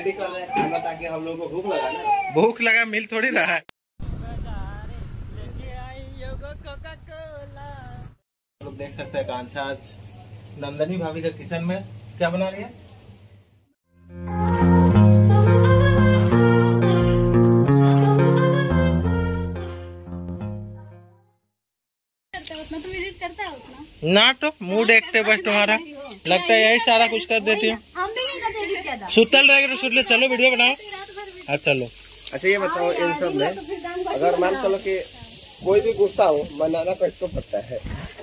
Ready कर रहे हैं खाना ताकि हम लोग को भूख लगा ना। भूख लगा मिल थोड़ी रहा है। लोग देख सकते हैं कांचा आज नंदनी भाभी का किचन में क्या बना रही है। उतना तो विजिट करता है उतना ना तो मूड एक्टिव है तुम्हारा, लगता है यही सारा कुछ कर देती है। हम भी नहीं करते एडिट ज्यादा। सुतल रहेगा तो सुत ले, चलो वीडियो बनाओ। अब चलो। अच्छा ये बताओ इन सब में अगर मान चलो कि कोई भी गुस्सा हो मनाना किसको पड़ता है?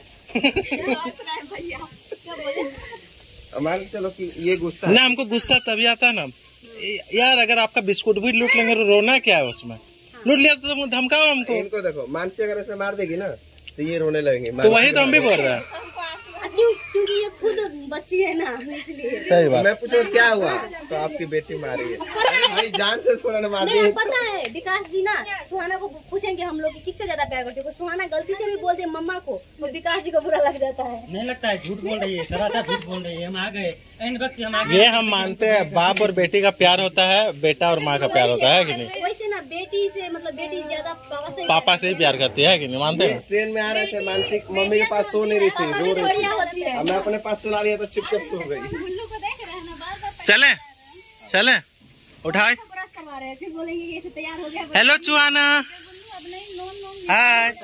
मान चलो कि ये गुस्सा ना, हमको गुस्सा तभी आता है ना यार, अगर आपका बिस्कुट भी लूट लेंगे तो रोना क्या है उसमें? लूट लिया तो धमकाओ हमको। इनको देखो मानसी अगर ऐसे मार देगी ना तो ये रोने लगेंगे। तो वही तो हम भी बोल रहे हैं। क्योंकि ये खुद बच्ची है ना, इसलिए। सही बात। मैं पूछो क्या हुआ तो आपकी बेटी मारी है। अरे भाई जान से थोड़ा ना मार दी। पता है विकास जी ना सुहाना को पूछेंगे हम लोग किससे ज्यादा प्यार करते हो, सुहाना गलती से भी बोल दे मम्मा को तो विकास जी को बुरा लग जाता है। नहीं लगता है झूठ बोल रही है, सरासर झूठ बोल रही है। हम आ गए इन वक्त, हम आ गए। ये हम मानते हैं बाप और बेटी का प्यार होता है, बेटा और माँ का प्यार होता है कि नहीं? वैसे ना बेटी से मतलब बेटी ज्यादा पापा से ही प्यार करती है कि नहीं? मानते हैं। ट्रेन में आ रहे थे मानसी मम्मी के पास सो नहीं रही थी, रो रही थी। मैं अपने पास सुला लिया तो चुपचाप सो गई। चले चले उठाए। हेलो चुहाना। हाय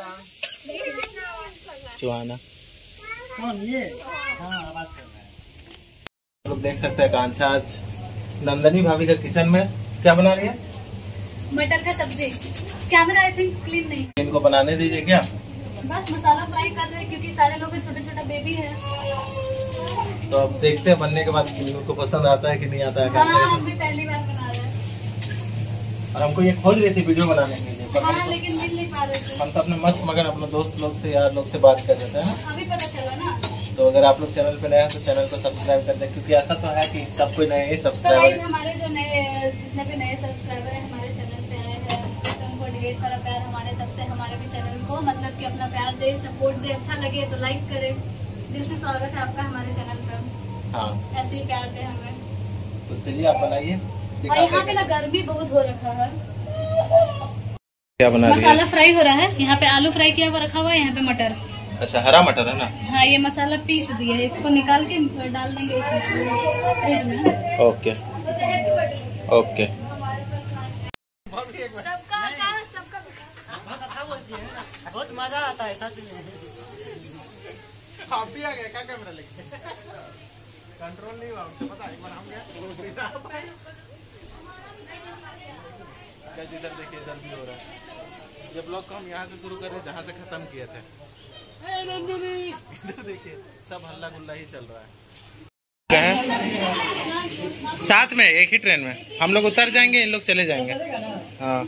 चुहाना। कौन ये? हाँ आवाज कर रहा है। लोग देख सकते हैं कांचा आज नंदनी भाभी का किचन में क्या बना रही है। मटर का सब्जी। कैमरा आई थिंक क्लीन नहीं। इनको बनाने दीजिए क्या? बस मसाला फ्राई कर रहे हैं क्योंकि सारे लोग छोटे छोटा बेबी है। तो अब देखते हैं बनने के बाद उनको पसंद आता है कि नहीं आता है। हाँ, हम भी पहली बार बना रहे हैं। और हमको ये खोज रही थी वीडियो बनाने के लिए, हाँ, लेकिन मिल नहीं पा रहे थे। हम तो अपने मस्त मगन अपने दोस्त लोग से यार लोग से बात कर रहे थे। अभी पता चला ना। तो अगर आप लोग चैनल पे नए हैं तो चैनल को सब्सक्राइब कर दें, क्योंकि ऐसा तो है कि सब कोई नए ही तो सब्सक्राइबर। हमारे जो नए जितने भी नए सब्सक्राइबर हैं हमारे चैनल पे आए हैं तो उनको ढेर सारा प्यार हमारे तब से हमारे भी चैनल को मतलब कि अपना प्यार दे, सपोर्ट दे, अच्छा लगे तो लाइक करें। दिल से स्वागत है आपका हमारे चैनल पर। हाँ ऐसे ही प्यार दे हमें। तो चलिए आप बनाइए। और यहाँ पे ना गर्मी बहुत हो रखा है। क्या बना रही है? मसाला फ्राई हो रहा है, यहाँ पे आलू फ्राई किया हुआ रखा हुआ है, यहाँ पे मटर। अच्छा हरा मटर है ना? हाँ ये मसाला पीस दिया है, इसको निकाल के डाल देंगे इसमें फ्रिज में। Okay okay. बहुत अच्छा बोलती है, बहुत मजा आता है सच में। आप भी आ गए क्या कैमरा लेके? कंट्रोल नहीं हुआ हमसे, पता है एक बार हम गए इधर देखिए इधर भी हो रहा है। ये ब्लॉग को हम यहाँ से शुरू कर रहे हैं जहाँ से खत्म किए थे। इधर देखिए सब हल्ला गुल्ला ही चल रहा है। साथ में एक ही ट्रेन में हम लोग उतर जाएंगे, इन लोग चले जाएंगे। हाँ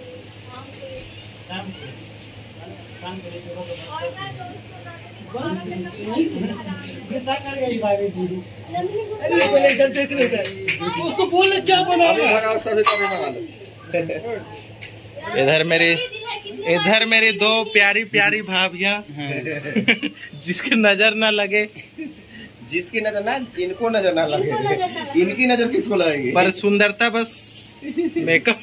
उसको बोले क्या बना। इधर मेरी दो प्यारी प्यारी भाभियाँ जिसकी नजर ना लगे। जिसकी नजर ना इनको नजर ना लगे, इनकी नजर किसको लगेगी? पर सुंदरता बस मेकअप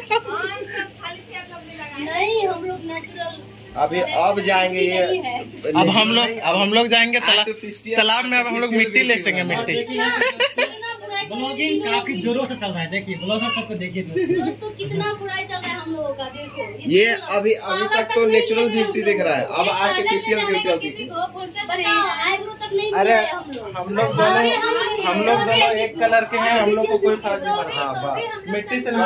नहीं, हम लोग नेचुरल। अभी अब जाएंगे ये अब हम लोग जाएंगे तालाब में। अब हम लोग मिट्टी ले सकेंगे, मिट्टी। ब्लॉगिंग काफी जोरों से चल रहा है, देखिए ब्लॉगर सबको देखिए दोस्तों कितना बुराई चल रहा है हम लोगों का। देखो ये अभी तक तो नेचुरल ब्यूटी दिख रहा है, अब आर्टिफिशियल ब्यूटी दिख। अरे हम लोग दोनों एक कलर के हैं, हम लोग को कोई फर्क नहीं पड़ रहा। मिट्टी से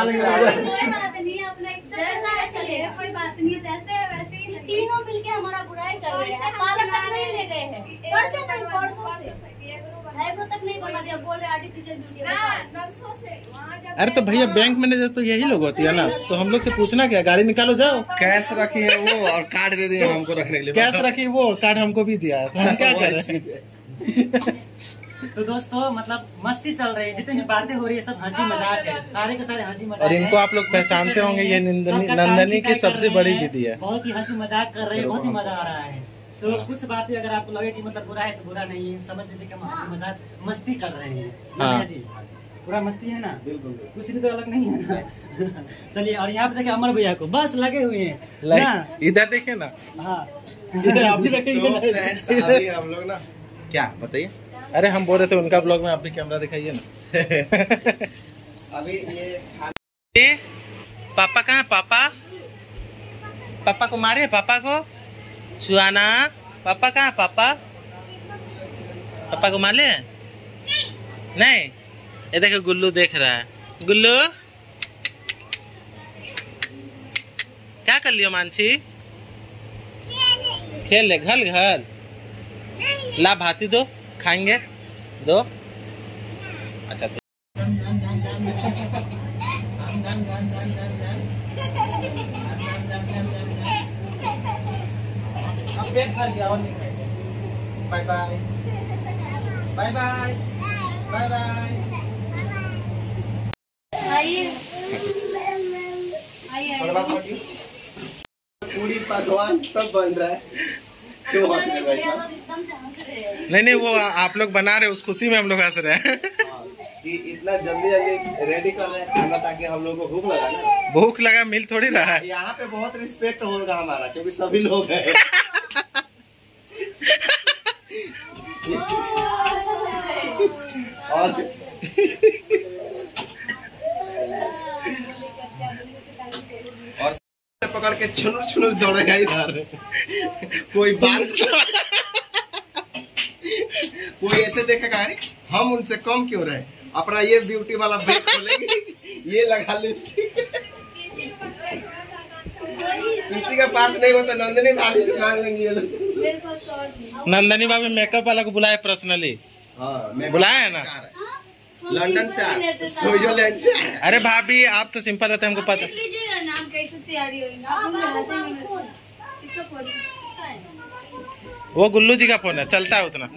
कोई बात नहीं, जैसे है वैसे ही तीनों मिलके हमारा बुराई कर रहे हैं। पार्लर तक नहीं ले गए हैं, परसों से आईब्रो तक नहीं बना दिया, बोल रहे आर्टिफिशियल ब्यूटी। अरे तो भैया बैंक मैनेजर तो यही लोग होती है ना, तो हम लोग से पूछना क्या, गाड़ी निकालो जाओ। कैश रखी है वो और कार्ड दे दिए हमको रखने के लिए। कैश रखी वो, कार्ड हमको भी दिया है, तो हम क्या कर रहे हैं। तो दोस्तों मतलब मस्ती चल रही है, जितनी भी बातें हो रही है सब हंसी मजाक है, सारे के सारे हंसी मजाक। और इनको आप लोग पहचानते होंगे, ये नंदनी की सबसे बड़ी दीदी है। बहुत ही हंसी मजाक कर रहे हैं, बहुत ही मजा आ रहा है। तो कुछ बातें अगर आपको लगे कि मतलब बुरा है तो बुरा नहीं है, समझ लीजिए कि हम हंसी मजाक मस्ती कर रहे हैं। हाँ। जी पूरा मस्ती है ना, बिल्कुल कुछ भी तो अलग नहीं है ना। चलिए, और यहाँ पे देखिए अमर भैया को बस लगे हुए हैं ना। इधर देखिए ना, हाँ इधर आप भी लगे हुए हैं। अभी हम लोग ना क्या बताइए? अरे हम बोल रहे थे उनका ब्लॉग में आप भी कैमरा दिखाइए ना। अभी ये पापा कहाँ? पापा को मारे, पापा को सुहाना। पापा कहाँ? पापा को मारे नहीं? ये देखो गुल्लू देख रहा है। गुल्लू क्या कर लियो मानसी? खेल ले, घर घर ला भाती दो, खाएंगे दो। अच्छा तो पेट भर गया और नहीं खाएंगे। Bye bye bye bye bye bye. आइए आइए पूरी पकवान सब बन रहा है। क्यों हंस रहे भाई? एकदम से हंस रहे हैं। नहीं वो आप लोग बना रहे, उस खुशी में हम लोग हंस रहे हैं। कि इतना जल्दी रेडी कर रहे हैं खाना ताकि हम लोग को भूख लगा ना। भूख लगा मिल थोड़ी रहा है। यहाँ पे बहुत रिस्पेक्ट होगा हमारा, क्योंकि सभी लोग हैं। और पकड़ के छुनुर छुनुर दौड़ेगा इधर। कोई बात कोई ऐसे देखेगा, अरे हम उनसे कम क्यों रहे, अपना ये ब्यूटी वाला बैग खोलेंगे, ये लगा लिपस्टिक। किसी के पास नहीं होता नंदनी भाभी से मांग लेंगे ये लोग। नंदनी भाभी मेकअप वाला को बुलाए पर्सनली। हाँ, बुलाया है ना? लंदन से स्विट्जरलैंड से। अरे भाभी आप तो सिंपल रहते हैं, हमको पता। लीजिएगा नाम कैसे तैयारी होगी। वो गुल्लू जी का फोन है, चलता है उतना।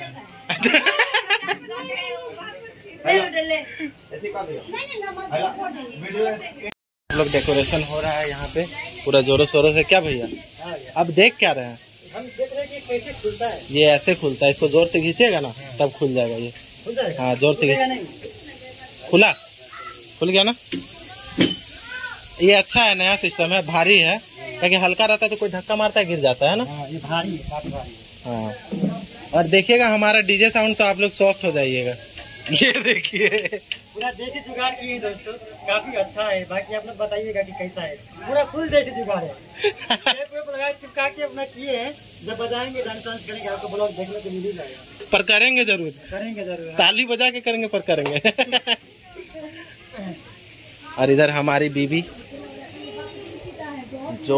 लोग डेकोरेशन हो रहा है यहाँ पे पूरा जोरों शोरों से। क्या भैया अब देख क्या रहे हैं? हम देख रहे हैं कि कैसे खुलता है। ये ऐसे खुलता है, इसको जोर से खींचेगा ना तब खुल जाएगा ये। खुल जाएगा? हाँ जोर से खींच। नहीं खुल गया ना? ये अच्छा है, नया सिस्टम है, भारी है। क्योंकि हल्का रहता है तो कोई धक्का मारता है गिर जाता है ना। हाँ, ये भारी है, काफी भारी है। हाँ, और देखिएगा हमारा डीजे साउंड तो आप लोग शॉक्ड हो जाइएगा। ये देखिए पूरा देसी जुगाड़ किए हैं दोस्तों, काफी अच्छा है। बाकी आप लोग बताइएगा कि कैसा है। पूरा फुल देसी जुगाड़ है। पूरा चिपका के अपना किए हैं। जब बजाएंगे डांस वांस करेंगे आपको ब्लॉग देखने को मिल ही जाएगा। पर करेंगे जरूर, ताली बजा के करेंगे, पर करेंगे। और इधर हमारी बीबी जो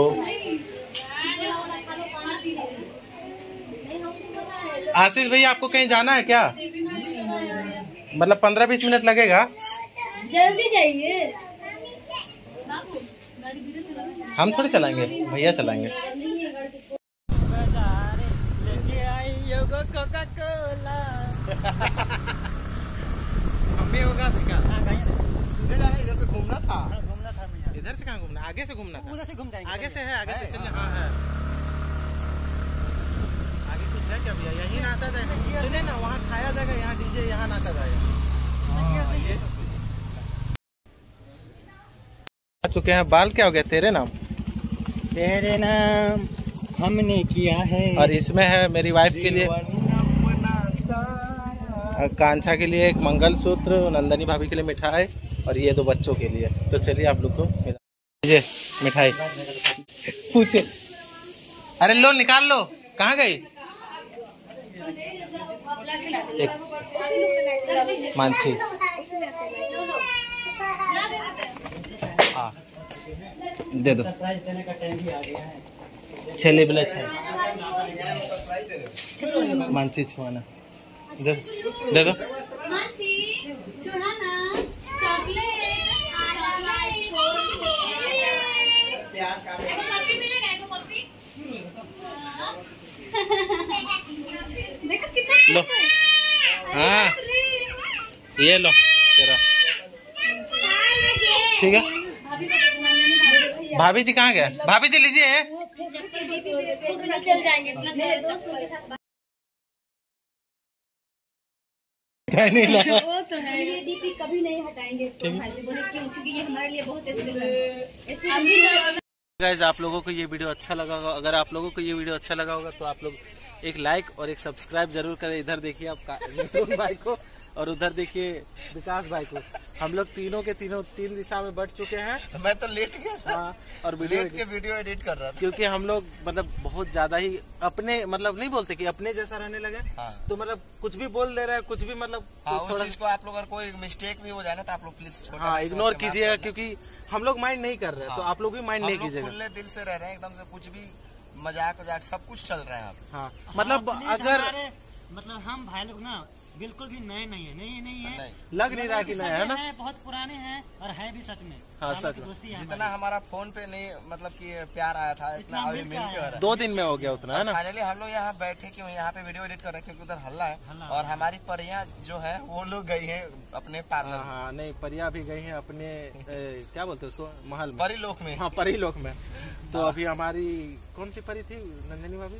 आशीष भैया आपको कहीं जाना है क्या? मतलब 15-20 मिनट लगेगा। जल्दी जाइए। हम थोड़ी चलाएंगे, भैया चलाएंगे। इधर से घूमना था। इधर से कहाँ घूमना? आगे से घूमना था। उधर से घूम जाएंगे। आगे से है, आगे से चलिए। हाँ है, आगे कुछ है क्या भैया? यहीं नाचा जाएगा। सुने ना, वहाँ खाया जाएगा, यहाँ डीजे, यहाँ नाचा जाएगा। ये आ चुके हैं। बाल क्या हो गया? तेरे नाम हमने किया है। और इसमें है मेरी वाइफ के लिए, कांछा के लिए एक मंगलसूत्र, नंदनी भाभी के लिए मिठाई, और ये 2 बच्चों के लिए। तो चलिए आप लोग को दीजिए मिठाई। पूछे, अरे लो निकाल लो, कहाँ गई? एक मानसी दे दो। छेली बिले छे मानसी छुआना दे दो। मानसी छुआना चॉकलेट पप्पी मिलेगा। एक पप्पी देखो कितना लो। हाँ ये लो तेरा, ठीक है। भाभी जी कहाँ गए? भाभी जी लीजिए। चल जाएंगे इतना सारे दोस्तों के साथ। नहीं लगा। वो तो है, ये डीपी कभी नहीं हटाएंगे प्रोफाइल से। बोले क्यों? क्योंकि ये हमारे लिए बहुत स्पेशल है। गाइस आप लोगों को ये वीडियो अच्छा लगा होगा, अगर आप लोगों को ये वीडियो अच्छा लगा होगा तो आप लोग एक लाइक और एक सब्सक्राइब जरूर करें। इधर देखिए आप मिथुन भाई को और उधर देखिए विकास भाई को। हम लोग तीनों के तीनों 3 दिशा में बढ़ चुके हैं। मैं तो लेट गया था। हाँ, और वीडियो एडिट कर रहा था क्योंकि हम लोग मतलब बहुत ज्यादा ही अपने मतलब नहीं बोलते कि अपने जैसा रहने लगे। हाँ। तो मतलब कुछ भी बोल दे रहे हैं, कुछ भी मतलब हाँ, उस चीज को आप लोग अगर कोई मिस्टेक भी हो जाए ना तो आप लोग प्लीज हाँ इग्नोर कीजिएगा, क्योंकि हम लोग माइंड नहीं कर रहे हैं। तो आप लोग भी माइंड नहीं कीजिएगा। खुले दिल से रह रहे हैं, एकदम से कुछ भी मजाक सब कुछ चल रहा है यहाँ पे। हाँ मतलब अगर मतलब हम भाई लोग ना बिल्कुल भी नए नहीं है, नहीं है, लग नहीं रहा कि नया है ना, बहुत पुराने हैं और है भी सच में। हाँ सच में जितना हमारा फोन पे नहीं मतलब कि प्यार आया था इतना अभी मिल के हो रहा है। 2 दिन में हो गया उतना है ना। फाइनली हम लोग यहाँ बैठे क्यों, यहाँ पे वीडियो एडिट कर रहे हैं क्योंकि उधर हल्ला है और हमारी परियां जो है वो लोग गई है अपने पार्लर। हाँ नहीं, परिया भी गई है अपने क्या बोलते हैं उसको, महल में, परिलोक में। हाँ परिलोक में। तो अभी हमारी कौन सी परी थी, नंदिनी भाभी।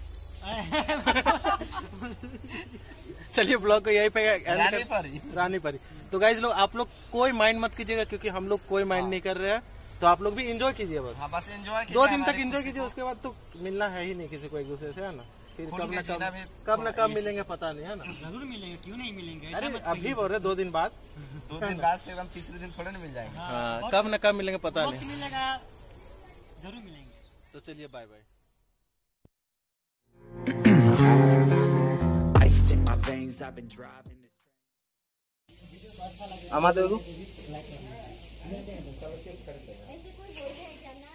चलिए ब्लॉग को यही पे रानी परी। तो गाइज लोग आप लोग कोई माइंड मत कीजिएगा, क्योंकि हम लोग कोई माइंड नहीं कर रहे हैं। तो आप लोग भी एंजॉय कीजिए बस। हाँ, बस एंजॉय 2 दिन तक एंजॉय कीजिए, उसके बाद तो मिलना है ही नहीं किसी को एक दूसरे से, है ना। फिर कब न कब मिलेंगे पता नहीं, है ना। जरूर मिलेंगे, क्यों नहीं मिलेंगे। अरे अभी बोल रहे 2 दिन बाद। 2 दिन बाद से एकदम तीसरे दिन थोड़े ना मिल जाएंगे। हाँ, कब न कब मिलेंगे पता नहीं, मिलेगा, जरूर मिलेंगे। तो चलिए बाय बाय। আমাদের ऐसे कोई बोल रहे हैं क्या ना?